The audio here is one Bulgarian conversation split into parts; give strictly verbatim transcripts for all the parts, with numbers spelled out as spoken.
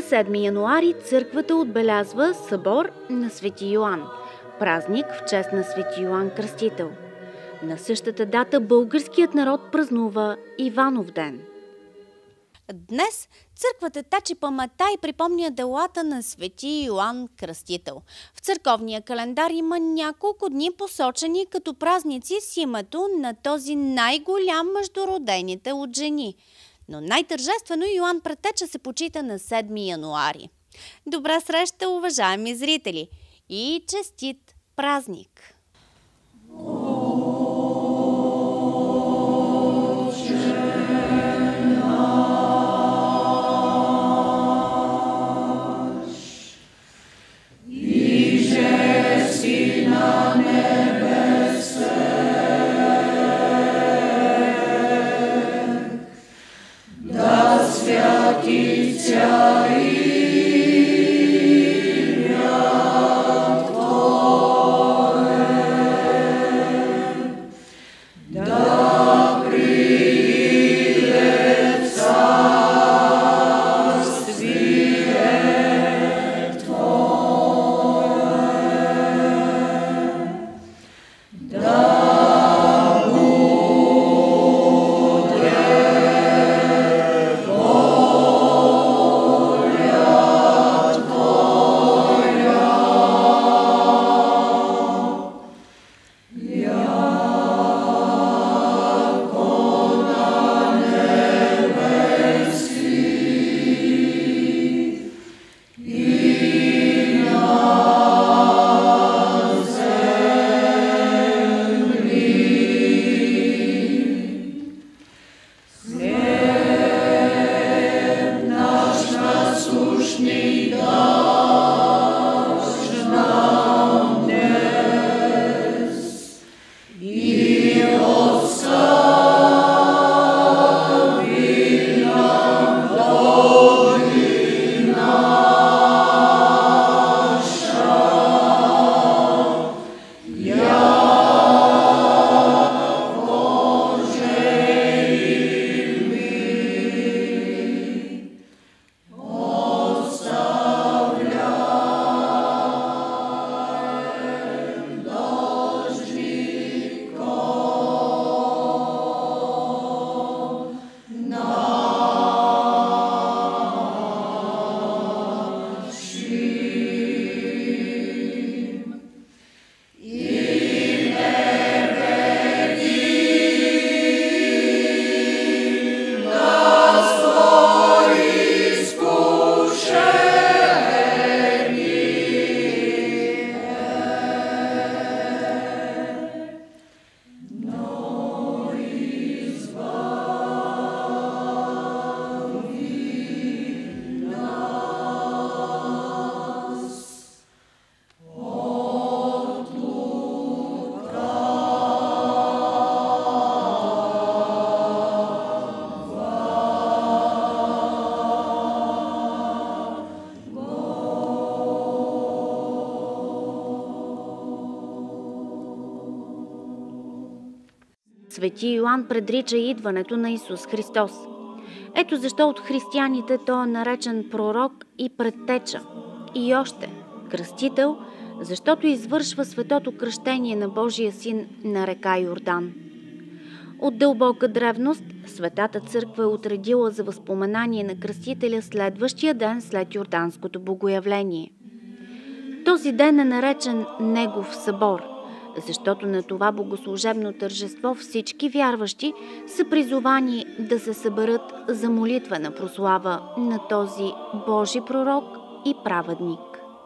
седми януари църквата отбелязва събор на Свети Йоан, празник в чест на Свети Йоан Кръстител. На същата дата българският народ празнува Иванов ден. Днес църквата тачи паметта и припомня делата на Свети Йоан Кръстител. В църковния календар има няколко дни посочени като празници с името на този най-голям между родените от жени. Но най-тържествено Йоан Предтеча се почита на седми януари. Добра среща, уважаеми зрители! И честит празник! Свети Йоан предрича идването на Исус Христос. Ето защо от християните той е наречен пророк и предтеча. И още кръстител, защото извършва светото кръщение на Божия син на река Йордан. От дълбока древност Светата църква е отредила за възпоменание на кръстителя следващия ден след Йорданското богоявление. Този ден е наречен Негов събор, защото на това богослужебно тържество всички вярващи са призовани да се съберат за молитвена прослава на този Божи пророк и праведник.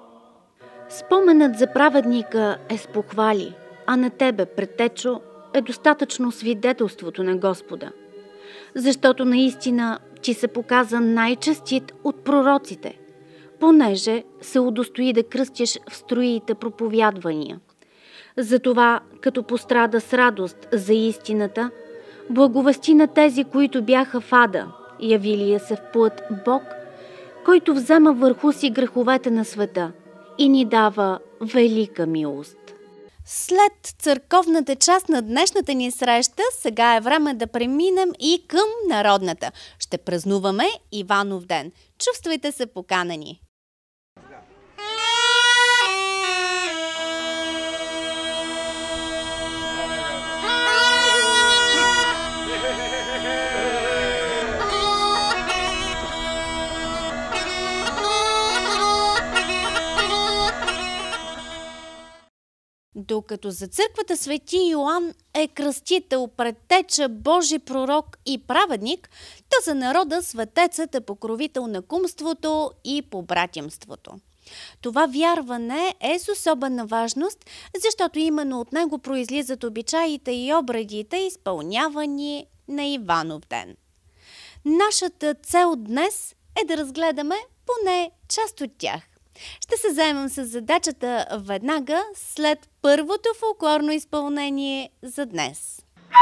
Споменът за праведника е с похвали, а на тебе, предтечо, е достатъчно свидетелството на Господа, защото наистина ти се показа най-честит от пророците, понеже се удостои да кръстиш в строиите проповядвания. Затова, като пострада с радост за истината, благовести на тези, които бяха в ада, явилия се в плът Бог, който взема върху си греховете на света и ни дава велика милост. След църковната част на днешната ни среща, сега е време да преминем и към народната. Ще празнуваме Иванов ден. Чувствайте се поканени! Докато за църквата Свети Йоан е кръстител, предтеча, Божи пророк и праведник, то за народа светецът е покровител на кумството и побратимството. Това вярване е с особена важност, защото именно от него произлизат обичаите и обредите, изпълнявани на Иванов ден. Нашата цел днес е да разгледаме поне част от тях. Ще се заемем с задачата веднага след първото фолклорно изпълнение за днес.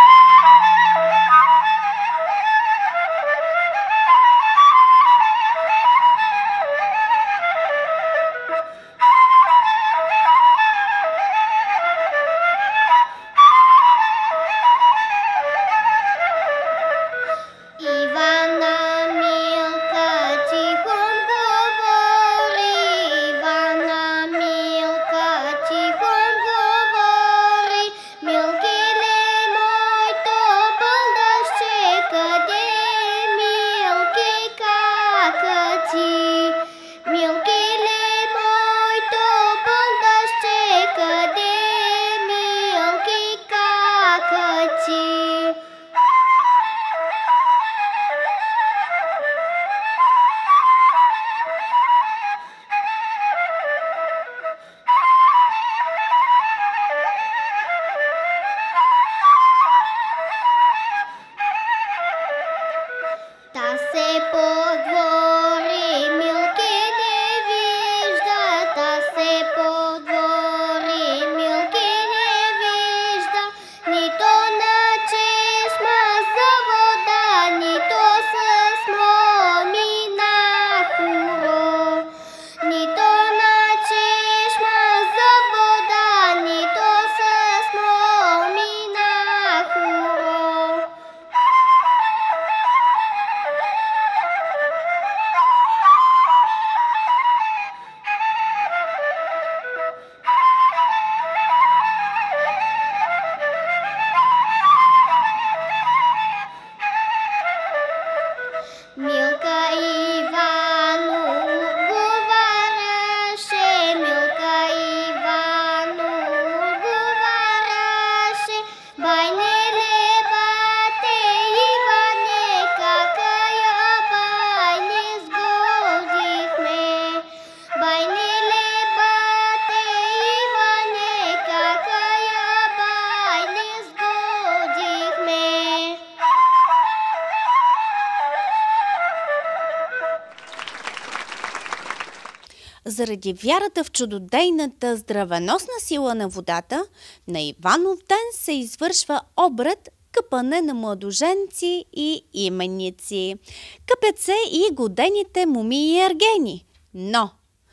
Заради вярата в чудодейната здравеносна сила на водата, на Иванов ден се извършва обред къпане на младоженци и именници. Къпят се и годените моми и ергени. Но,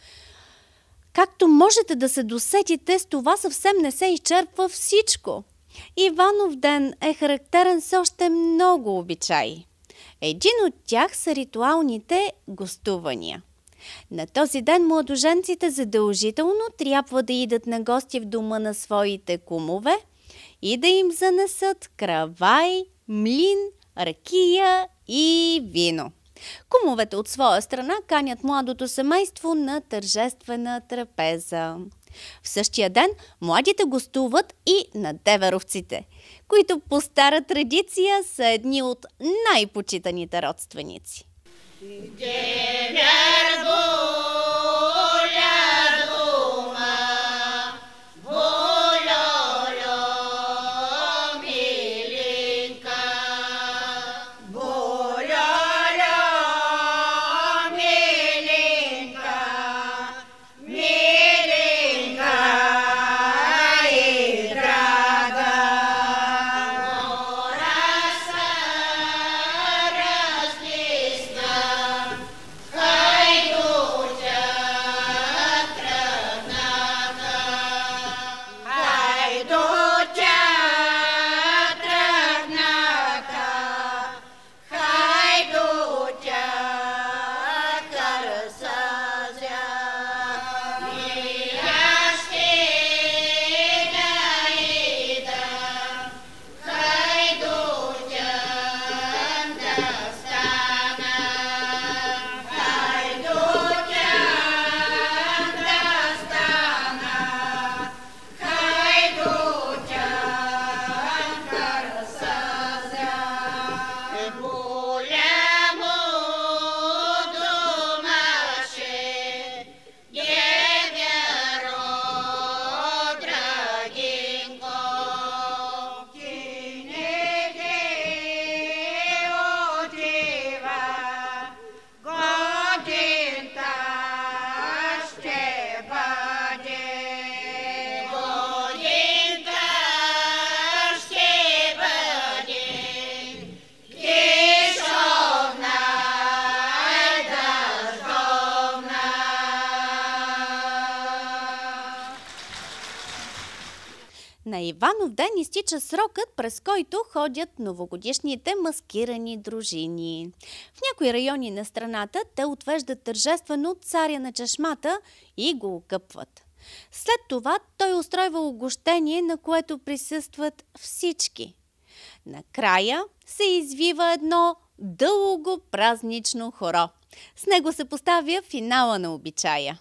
както можете да се досетите, с това съвсем не се изчерпва всичко. Иванов ден е характерен с още много обичаи. Един от тях са ритуалните гостувания. На този ден младоженците задължително трябва да идат на гости в дома на своите кумове и да им занесат кравай, млин, ракия и вино. Кумовете от своя страна канят младото семейство на тържествена трапеза. В същия ден младите гостуват и на деверовците, които по стара традиция са едни от най-почитаните родственици. Kajdu Иванов ден изтича срокът, през който ходят новогодишните маскирани дружини. В някои райони на страната те отвеждат тържествено царя на чешмата и го окъпват. След това той устройва угощение, на което присъстват всички. Накрая се извива едно дълго празнично хоро. С него се поставя финала на обичая.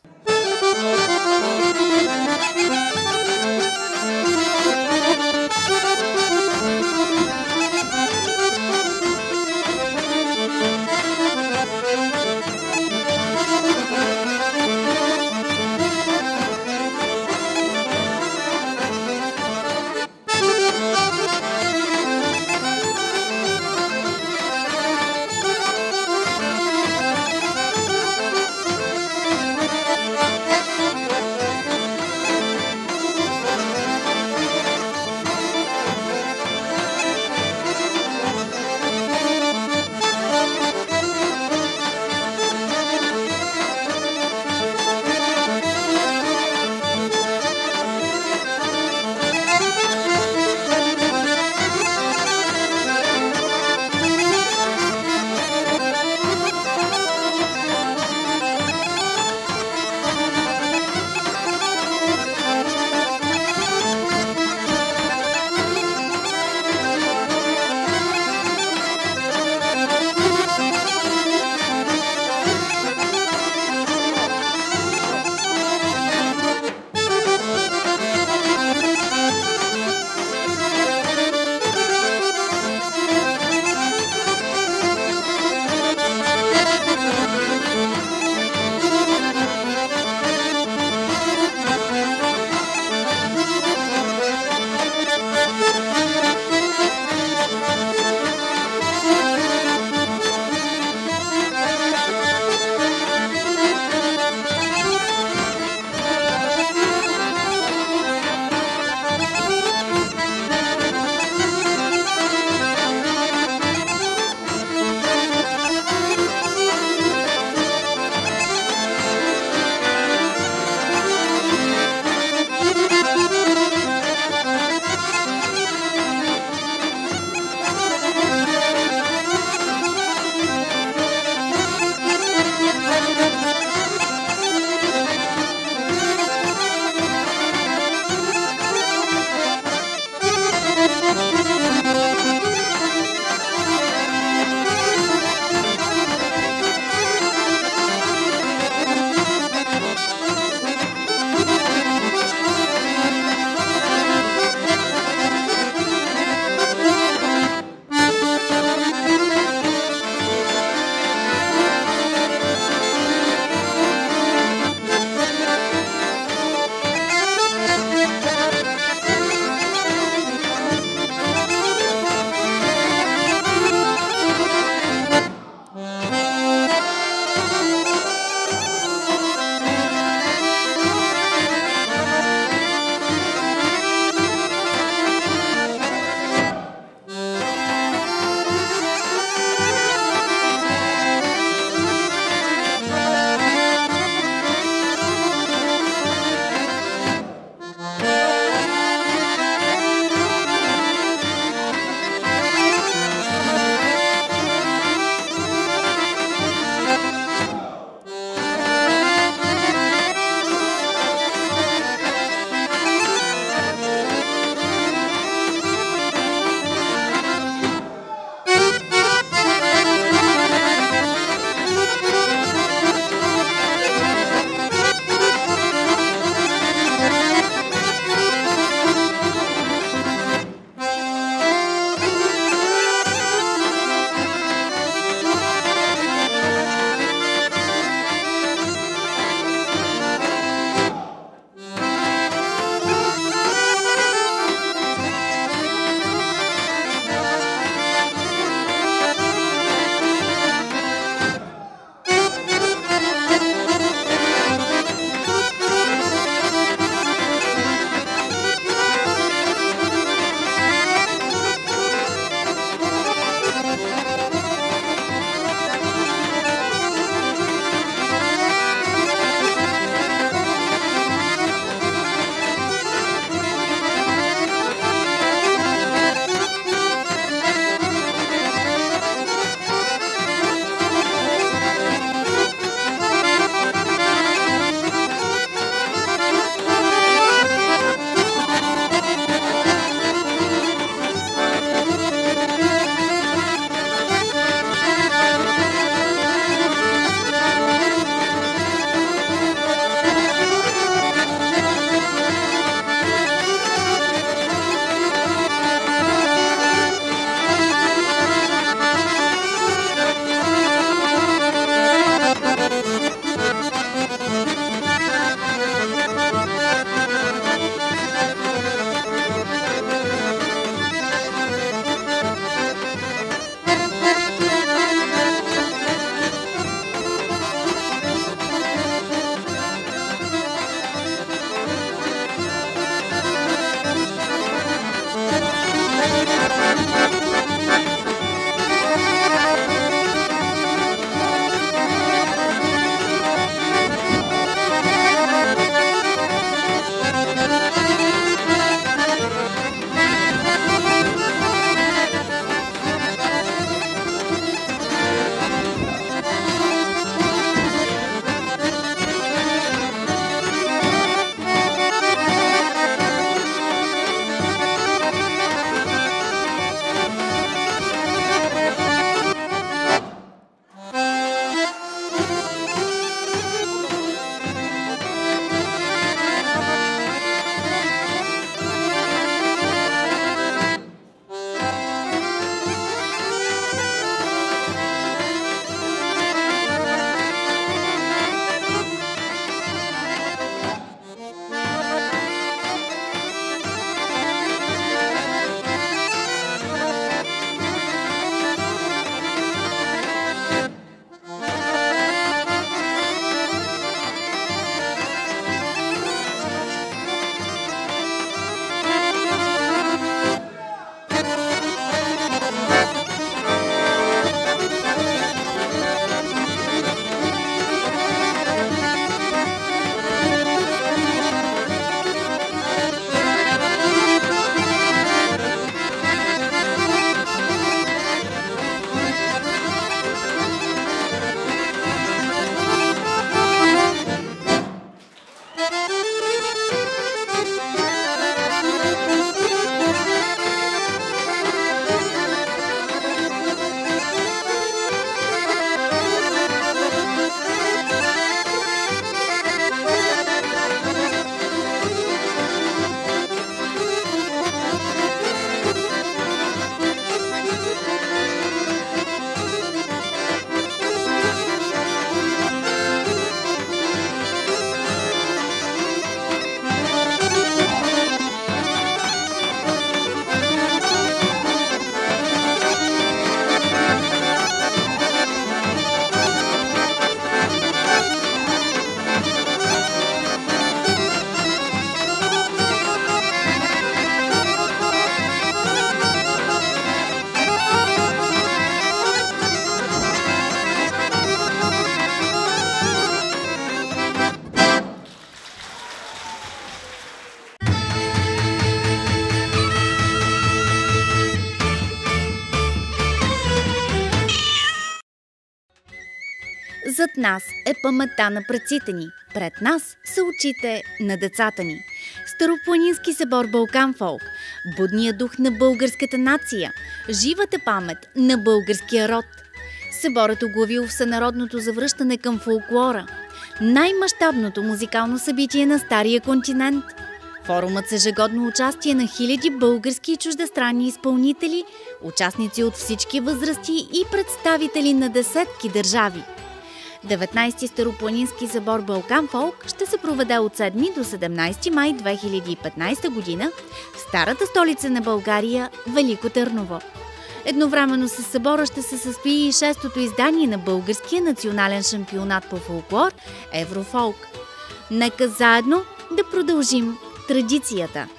Зад нас е паметта на предците ни, пред нас са очите на децата ни. Старопланински събор Балкан Фолк, будния дух на българската нация, живата памет на българския род. Съборът оглавил всенародното завръщане към фолклора, най-мащабното музикално събитие на Стария континент. Форумът с ежегодно участие на хиляди български и чуждестранни изпълнители, участници от всички възрасти и представители на десетки държави. деветнайсети Старопланински събор Балкан Фолк ще се проведе от седми до седемнайсети май две хиляди и петнайсета година в старата столица на България – Велико Търново. Едновременно с събора ще се състои и шестото издание на българския национален шампионат по фолклор Еврофолк. Нека заедно да продължим традицията.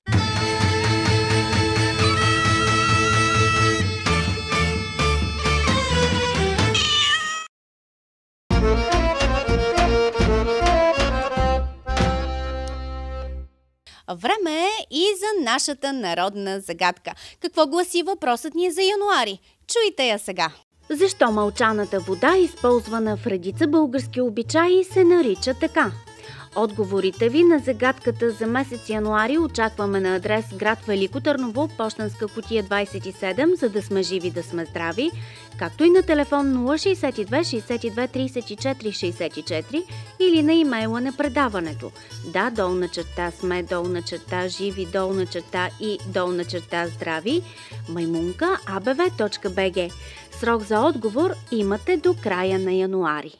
Време е и за нашата народна загадка. Какво гласи въпросът ни за януари? Чуйте я сега. Защо мълчаната вода, използвана в редица български обичаи, се нарича така? Отговорите ви на загадката за месец януари очакваме на адрес град Велико Търново, пощенска кутия двайсет и седем, за да сме живи, да сме здрави, както и на телефон нула шейсет и две шейсет и две трийсет и четири шейсет и четири или на имейла на предаването. Да, долна черта сме, долна черта живи, долна черта и долна черта здрави, маймунка а б в точка б г. Срок за отговор имате до края на януари.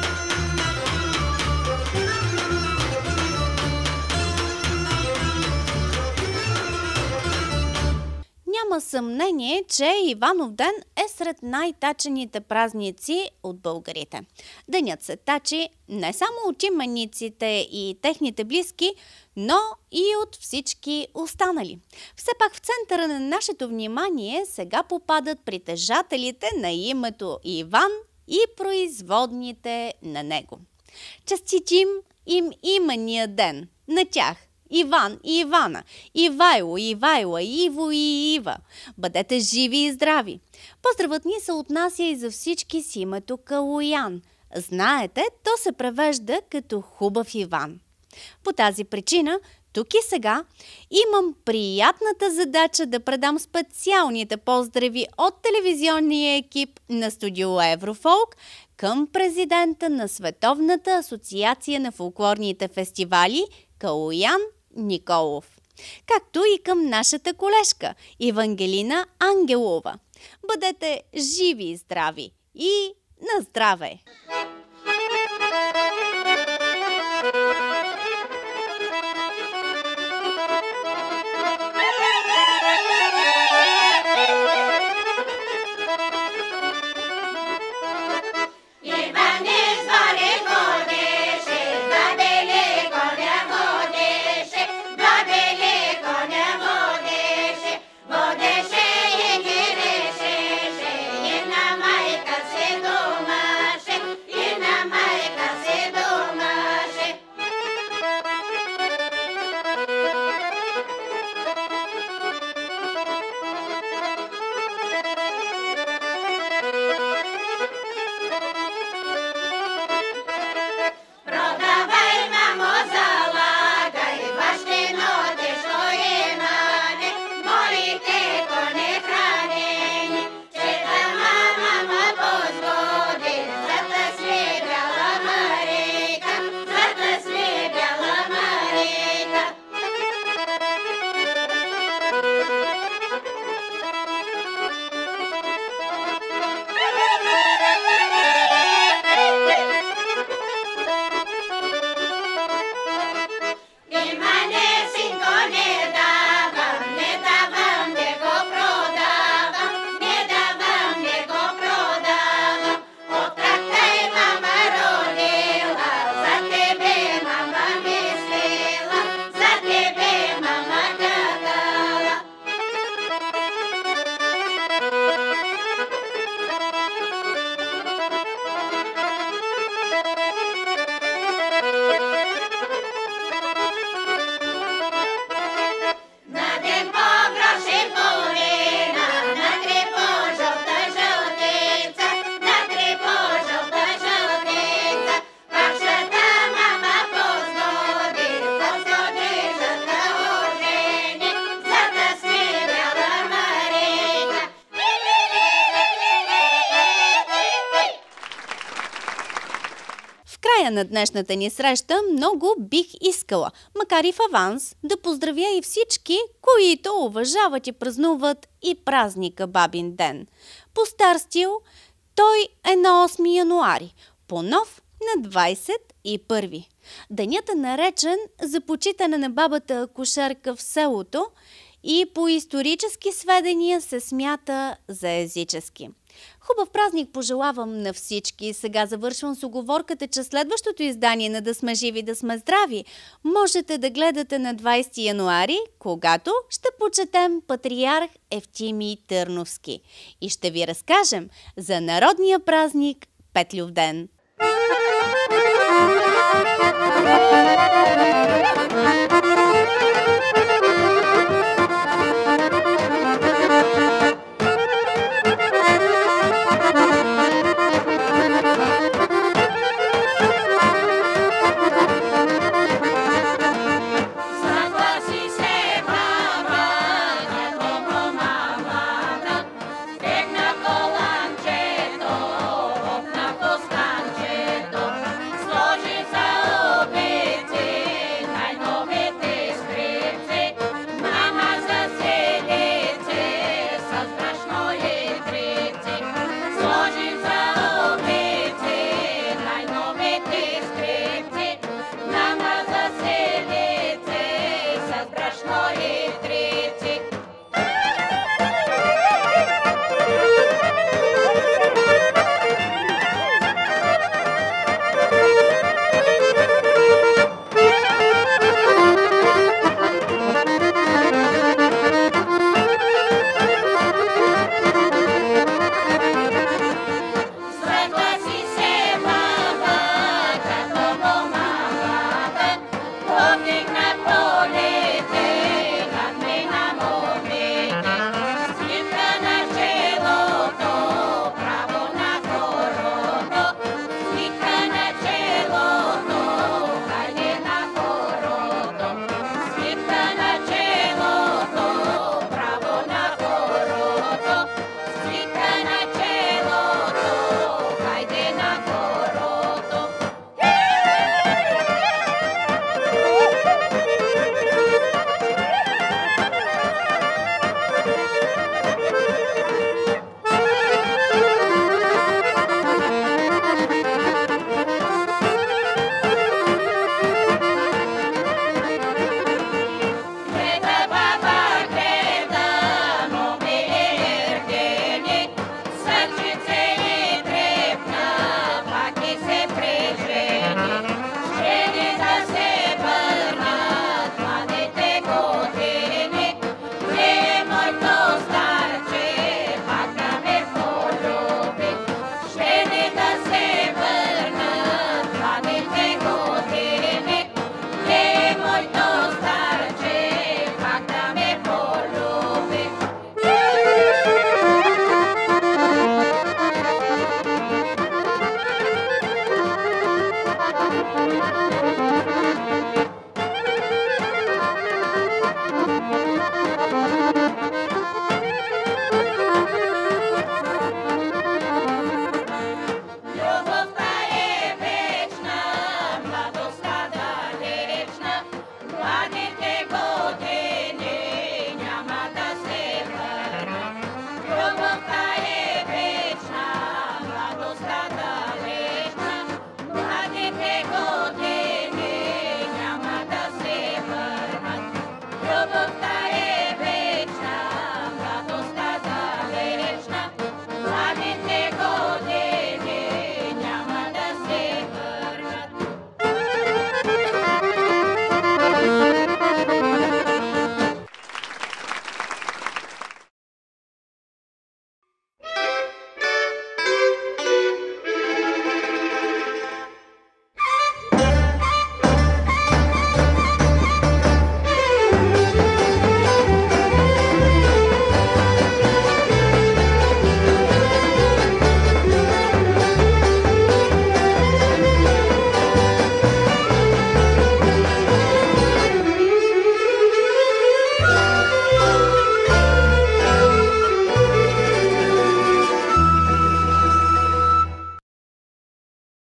Няма съмнение, че Иванов ден е сред най-тачените празници от българите. Денят се тачи не само от имениците и техните близки, но и от всички останали. Все пак в центъра на нашето внимание сега попадат притежателите на името Иван и производните на него. Честитим им имения ден на тях! Иван и Ивана, Ивайло, Ивайла, Иво и Ива. Бъдете живи и здрави! Поздравът ни се отнася и за всички с името Калоян. Знаете, то се превежда като хубав Иван. По тази причина, тук и сега, имам приятната задача да предам специалните поздрави от телевизионния екип на студио Еврофолк към президента на Световната асоциация на фолклорните фестивали Калоян Николов, както и към нашата колежка Евангелина Ангелова. Бъдете живи и здрави и на здраве! края на днешната ни среща много бих искала, макар и в аванс, да поздравя и всички, които уважават и празнуват и празника Бабин ден. По стар стил той е на осми януари, по нов на двадесет и първи. Денят е наречен за почитане на бабата акушерка в селото и по исторически сведения се смята за езически. Хубав празник пожелавам на всички. Сега завършвам с уговорката, че следващото издание на Да сме живи, да сме здрави можете да гледате на двадесети януари, когато ще почетем патриарх Евтимий Търновски и ще ви разкажем за народния празник Петлювден. Thank you.